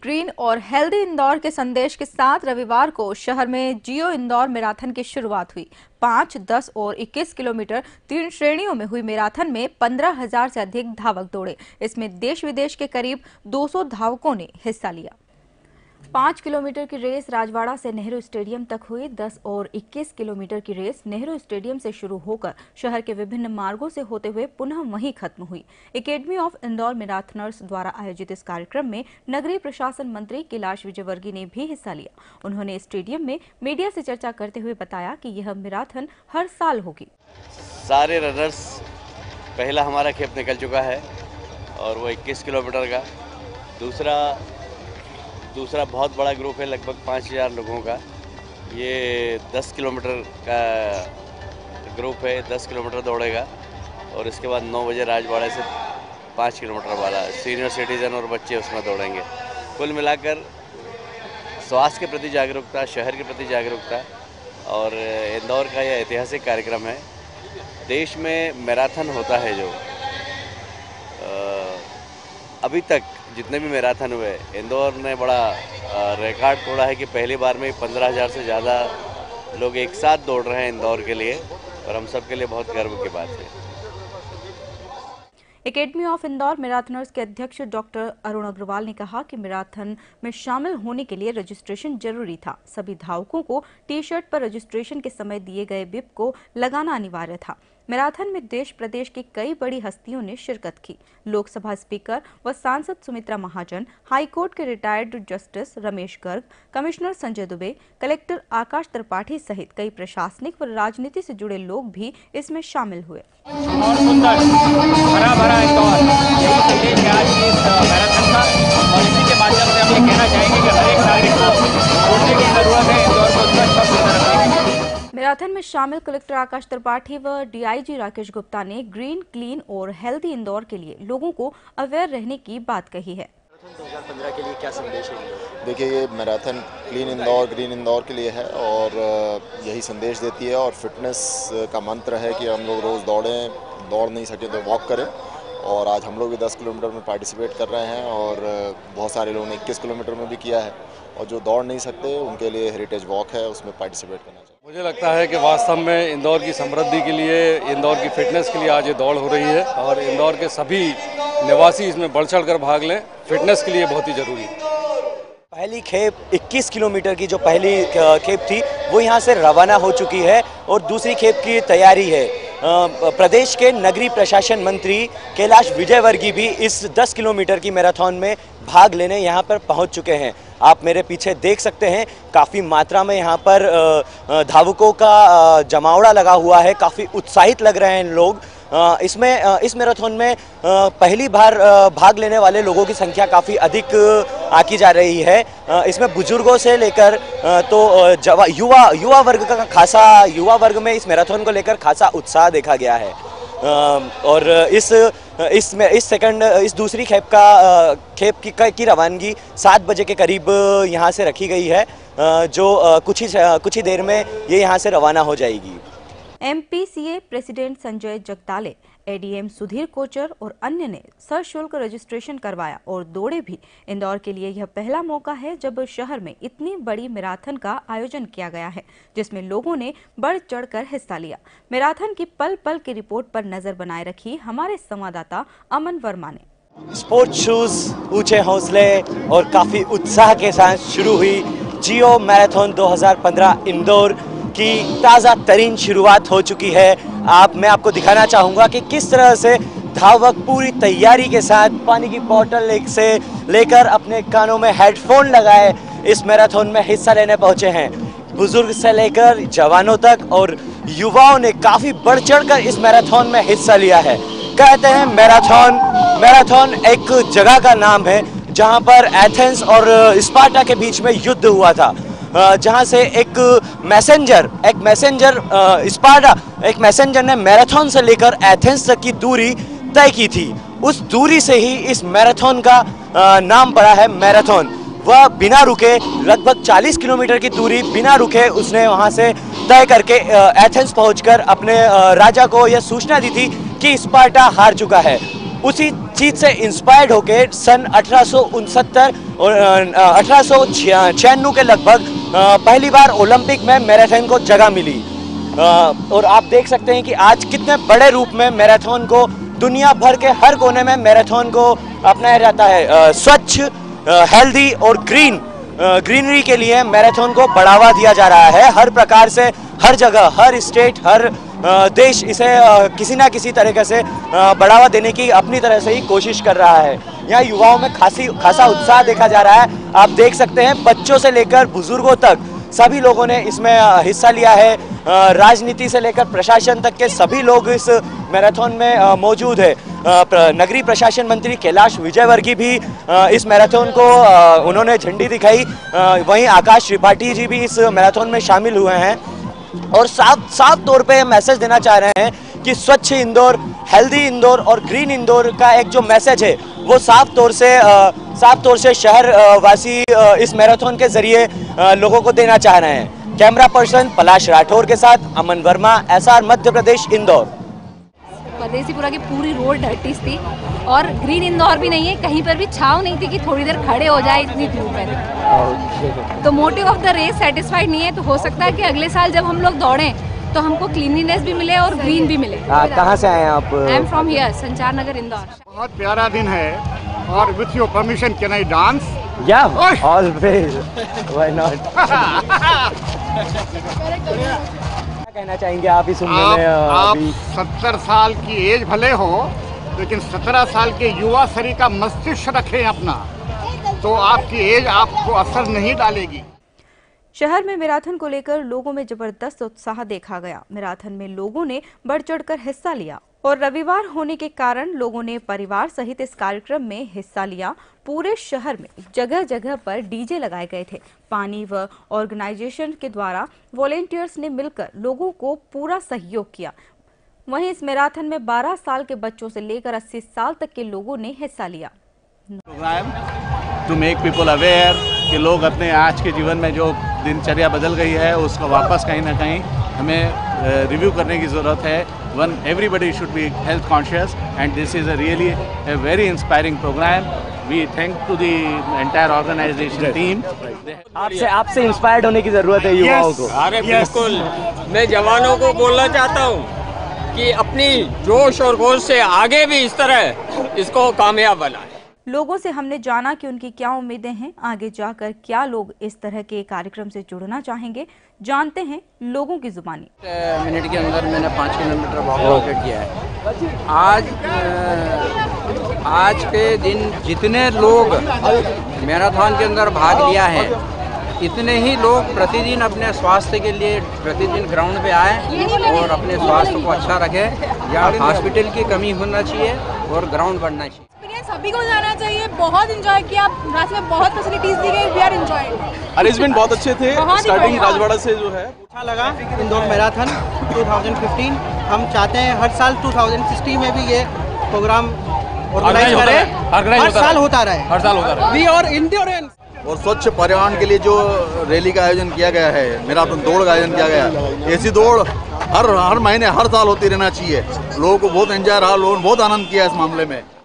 Green और healthy Indore के संदेश के साथ रविवार को शहर में जियो इंदौर मैराथन की शुरुआत हुई। 5, 10 और 21 किलोमीटर 3 श्रेणियों में हुई मैराथन में 15,000 से अधिक धावक दौड़े। इसमें देश विदेश के करीब 200 धावकों ने हिस्सा लिया। 5 किलोमीटर की रेस राजवाड़ा से नेहरू स्टेडियम तक हुई। 10 और 21 किलोमीटर की रेस नेहरू स्टेडियम से शुरू होकर शहर के विभिन्न मार्गों से होते हुए पुनः वहीं खत्म हुई। एकेडमी ऑफ इंदौर मैराथनर्स द्वारा आयोजित इस कार्यक्रम में नगरीय प्रशासन मंत्री कैलाश विजयवर्गीय ने भी हिस्सा लिया। उन्होंने स्टेडियम में मीडिया से चर्चा करते हुए बताया कि यह मैराथन हर साल होगी। सारे रनर्स पहला हमारा खेप निकल चुका है और वो 21 किलोमीटर का। दूसरा बहुत बड़ा ग्रुप है, लगभग 5,000 लोगों का। ये 10 किलोमीटर का ग्रुप है, 10 किलोमीटर दौड़ेगा और इसके बाद 9 बजे राजवाड़ा से 5 किलोमीटर वाला सीनियर सिटीजन और बच्चे उसमें दौड़ेंगे। कुल मिलाकर स्वास्थ्य के प्रति जागरूकता, शहर के प्रति जागरूकता और इंदौर का यह ऐतिहासिक कार्यक्रम है। देश में मैराथन होता है जो अभी तक जितने भी मैराथन हुए, इंदौर ने बड़ा रिकॉर्ड तोड़ा है कि पहली बार में 15,000 से ज़्यादा लोग एक साथ दौड़ रहे हैं इंदौर के लिए और हम सब के लिए बहुत गर्व की बात है। एकेडमी ऑफ इंदौर मैराथनर्स के अध्यक्ष डॉक्टर अरुण अग्रवाल ने कहा कि मैराथन में शामिल होने के लिए रजिस्ट्रेशन जरूरी था। सभी धावकों को टी-शर्ट पर रजिस्ट्रेशन के समय दिए गए बिप को लगाना अनिवार्य था। मैराथन में देश प्रदेश की कई बड़ी हस्तियों ने शिरकत की। लोकसभा स्पीकर व सांसद सुमित्रा महाजन, हाईकोर्ट के retired justice Ramesh Garg, commissioner Sanjay Dubey, collector Akash Tripathi सहित कई प्रशासनिक व राजनीति से जुड़े लोग भी इसमें शामिल हुए। और सुंदर हरा भरा इंदौर, यही संदेश है आज की इस मैराथन का और इसी के माध्यम से हम ये कहना चाहेंगे कि हर एक नागरिक को सोचने की जरूरत है इंदौर को स्वच्छ और सुंदर रखने की। मैराथन में शामिल कलेक्टर आकाश त्रिपाठी व डीआईजी राकेश गुप्ता ने ग्रीन, क्लीन और हेल्दी इंदौर के लिए लोगों को अवेयर रहने की बात कही है। 2015 के लिए क्या संदेश है? देखिए, ये marathon clean Indore, green Indore के लिए है और यही संदेश देती है और फिटनेस का मंत्र है कि हम लोग रोज़ दौड़ें, दौड़ नहीं सके तो वॉक करें। और आज हम लोग भी 10 किलोमीटर में पार्टिसिपेट कर रहे हैं और बहुत सारे लोगों ने 21 किलोमीटर में भी किया है और जो दौड़ नहीं सकते उनके लिए हेरिटेज वॉक है, उसमें पार्टिसिपेट करना चाहिए। मुझे लगता है कि वास्तव में इंदौर की समृद्धि के लिए, इंदौर की फिटनेस के लिए आज ये दौड़ हो रही है और इंदौर के सभी निवासी इसमें बढ़ चढ़ कर भाग लें। फिटनेस के लिए बहुत ही जरूरी है। पहली खेप 21 किलोमीटर की जो पहली खेप थी वो यहाँ से रवाना हो चुकी है और दूसरी खेप की तैयारी है। प्रदेश के नगरीय प्रशासन मंत्री कैलाश विजयवर्गीय भी इस 10 किलोमीटर की मैराथन में भाग लेने यहाँ पर पहुँच चुके हैं। आप मेरे पीछे देख सकते हैं, काफ़ी मात्रा में यहाँ पर धावकों का जमावड़ा लगा हुआ है। काफ़ी उत्साहित लग रहे हैं लोग। इस मैराथन में पहली बार भाग लेने वाले लोगों की संख्या काफ़ी अधिक आकी जा रही है। इसमें बुजुर्गों से लेकर तो युवा वर्ग में इस मैराथन को लेकर खासा उत्साह देखा गया है। और इस दूसरी खेप की रवानगी 7 बजे के करीब यहाँ से रखी गई है, जो कुछ ही देर में ये यहाँ से रवाना हो जाएगी। MPCA president Sanjay Jagtale, ADM Sudhir Kochar और अन्य ने सशुल्क रजिस्ट्रेशन करवाया और दौड़े भी। इंदौर के लिए यह पहला मौका है जब शहर में इतनी बड़ी मैराथन का आयोजन किया गया है, जिसमें लोगों ने बढ़ चढ़कर हिस्सा लिया। मैराथन की पल पल की रिपोर्ट पर नजर बनाए रखी हमारे संवाददाता अमन वर्मा ने। स्पोर्ट्स शूज, ऊंचे हौसले और काफी उत्साह के साथ शुरू हुई जियो मैराथन 2015 इंदौर की ताज़ा तरीन शुरुआत हो चुकी है। मैं आपको दिखाना चाहूँगा कि किस तरह से धावक पूरी तैयारी के साथ पानी की बोतल से लेकर अपने कानों में हेडफोन लगाए इस मैराथन में हिस्सा लेने पहुँचे हैं। बुजुर्ग से लेकर जवानों तक और युवाओं ने काफ़ी बढ़ चढ़कर इस मैराथन में हिस्सा लिया है। कहते हैं मैराथन एक जगह का नाम है जहाँ पर एथेंस और स्पार्टा के बीच में युद्ध हुआ था, जहां से एक मैसेंजर ने मैराथन से लेकर एथेंस तक की दूरी तय की थी। उस दूरी से ही इस मैराथन का नाम पड़ा है मैराथन। वह बिना रुके लगभग 40 किलोमीटर की दूरी बिना रुके उसने वहां से तय करके एथेंस पहुंचकर अपने राजा को यह सूचना दी थी कि स्पार्टा हार चुका है। उसी चीज से इंस्पायर्ड होकर सन 1869 और 1896 के लगभग पहली बार ओलंपिक में मैराथन को जगह मिली। और आप देख सकते हैं कि आज कितने बड़े रूप में मैराथन को दुनिया भर के हर कोने में मैराथन को अपनाया जाता है। स्वच्छ, हेल्दी और ग्रीनरी के लिए मैराथन को बढ़ावा दिया जा रहा है। हर प्रकार से, हर जगह, हर स्टेट, हर देश इसे किसी ना किसी तरीके से बढ़ावा देने की अपनी तरह से ही कोशिश कर रहा है। यहाँ युवाओं में खासा उत्साह देखा जा रहा है। आप देख सकते हैं बच्चों से लेकर बुजुर्गों तक सभी लोगों ने इसमें हिस्सा लिया है। राजनीति से लेकर प्रशासन तक के सभी लोग इस मैराथन में मौजूद है। नगरीय प्रशासन मंत्री कैलाश विजयवर्गीय भी इस मैराथन को उन्होंने झंडी दिखाई। वहीं आकाश त्रिपाठी जी भी इस मैराथन में शामिल हुए हैं और साफ तौर पे मैसेज देना चाह रहे हैं कि स्वच्छ इंदौर, हेल्दी इंदौर और ग्रीन इंदौर का एक जो मैसेज है वो साफ तौर से शहर वासी इस मैराथन के जरिए लोगों को देना चाह रहे हैं। कैमरा पर्सन पलाश राठौर के साथ अमन वर्मा, SR मध्य प्रदेश, इंदौर। परदेसीपुरा की पूरी रोड डर्टीज थी और ग्रीन इंदौर भी नहीं है, कहीं पर भी छाव नहीं थी कि थोड़ी देर खड़े हो जाए, इतनी धूप है। तो motive of the race satisfied नहीं है। तो हो सकता है कि अगले साल जब हम लोग दौड़ें तो हमको क्लीनलीनेस भी मिले और ग्रीन भी मिले। कहाँ से आए हैं आप? आई एम फ्रॉम हियर, संचार नगर, इंदौर। बहुत प्यारा दिन है और with your permission can I dance? Yeah, always. Why not? क्या कहना चाहेंगे आप इस उम्र में? आप 70 साल की एज भले हो, लेकिन 17 साल के युवा शरीर का मस्तिष्क रखें अपना, तो आपकी एज आपको असर नहीं डालेगी। शहर में मैराथन को लेकर लोगों में जबरदस्त उत्साह देखा गया। मैराथन में लोगों ने बढ़ चढ़कर हिस्सा लिया और रविवार होने के कारण लोगों ने परिवार सहित इस कार्यक्रम में हिस्सा लिया। पूरे शहर में जगह जगह पर डीजे लगाए गए थे। पानी व ऑर्गेनाइजेशन के द्वारा वॉलेंटियर्स ने मिलकर लोगों को पूरा सहयोग किया। वहीं इस मैराथन में 12 साल के बच्चों से लेकर 80 साल तक के लोगों ने हिस्सा लिया। Program to make people aware कि लोग अपने आज के जीवन में जो दिनचर्या बदल गई है उसको वापस कहीं ना कहीं हमें रिव्यू करने की ज़रूरत है। One everybody should be health conscious and this is really a very inspiring program. We thank to the entire organization team. आपसे इंस्पायर्ड होने की ज़रूरत है युवाओं को। अरे बिल्कुल, मैं जवानों को बोलना चाहता हूँ कि अपनी जोश और होश से आगे भी इस तरह इसको कामयाब बनाएं। लोगों से हमने जाना कि उनकी क्या उम्मीदें हैं, आगे जाकर क्या लोग इस तरह के कार्यक्रम से जुड़ना चाहेंगे। जानते हैं लोगों की जुबानी। मिनट के अंदर मैंने 5 किलोमीटर वॉक कंप्लीट किया है। आज के दिन जितने लोग मैराथन के अंदर भाग लिया है, इतने ही लोग प्रतिदिन अपने स्वास्थ्य के लिए प्रतिदिन ग्राउंड पे आए और अपने स्वास्थ्य को अच्छा रखें। यहाँ हॉस्पिटल की कमी होना चाहिए और ग्राउंड बढ़ना चाहिए। सभी को जाना चाहिए। बहुत एंजॉय किया, रास्ते में बहुत फैसिलिटीज दी गई। We are enjoying. अरेंजमेंट बहुत अच्छे थे। स्टार्टिंग राजवाड़ा से जो है अच्छा लगा। इंदौर मैराथन 2015 हम चाहते हैं हर साल 2016 में भी ये प्रोग्राम ऑर्गेनाइज करें। हर साल होता रहे। We are Indorians. और स्वच्छ पर्यावरण के लिए जो रैली का आयोजन किया गया है, मैराथन दौड़ का आयोजन किया गया है, ऐसी दौड़ हर महीने हर साल होती रहना चाहिए। लोगों को बहुत एंजॉय रहा, लोगों ने बहुत आनंद किया इस मामले में।